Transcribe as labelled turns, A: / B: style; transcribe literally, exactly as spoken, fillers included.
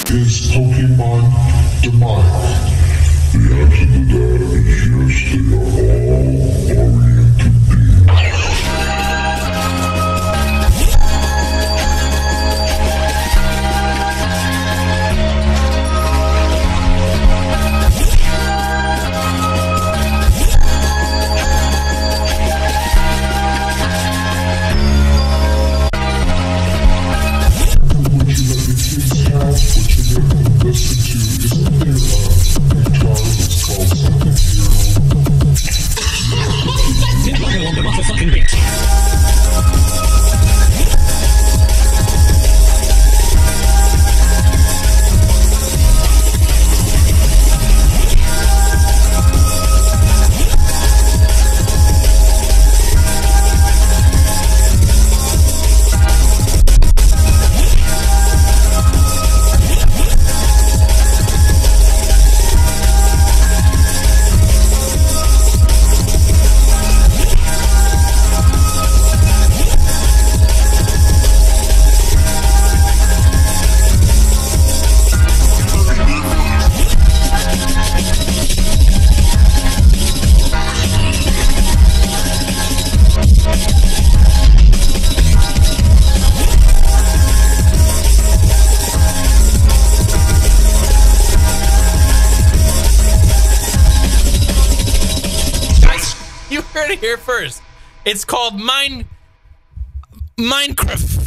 A: is Pokemon demonic? The answer to that is yes, they are all oriented beings.
B: Here first. It's called Mine Minecraft.